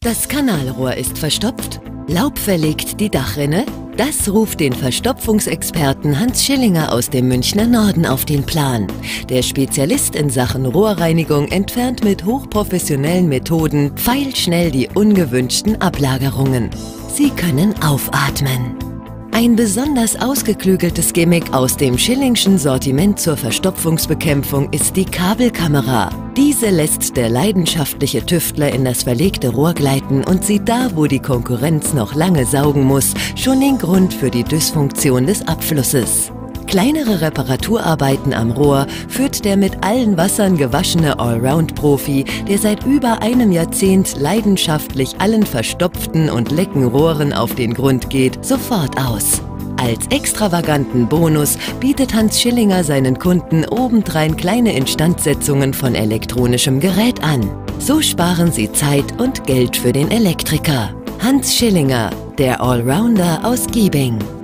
Das Kanalrohr ist verstopft? Laub verlegt die Dachrinne? Das ruft den Verstopfungsexperten Hans Schillinger aus dem Münchner Norden auf den Plan. Der Spezialist in Sachen Rohrreinigung entfernt mit hochprofessionellen Methoden pfeilschnell die ungewünschten Ablagerungen. Sie können aufatmen. Ein besonders ausgeklügeltes Gimmick aus dem Schillingschen Sortiment zur Verstopfungsbekämpfung ist die Kabelkamera. Diese lässt der leidenschaftliche Tüftler in das verlegte Rohr gleiten und sieht da, wo die Konkurrenz noch lange saugen muss, schon den Grund für die Dysfunktion des Abflusses. Kleinere Reparaturarbeiten am Rohr führt der mit allen Wassern gewaschene Allround-Profi, der seit über einem Jahrzehnt leidenschaftlich allen verstopften und lecken Rohren auf den Grund geht, sofort aus. Als extravaganten Bonus bietet Hans Schillinger seinen Kunden obendrein kleine Instandsetzungen von elektronischem Gerät an. So sparen sie Zeit und Geld für den Elektriker. Hans Schillinger, der Allrounder aus Giebing.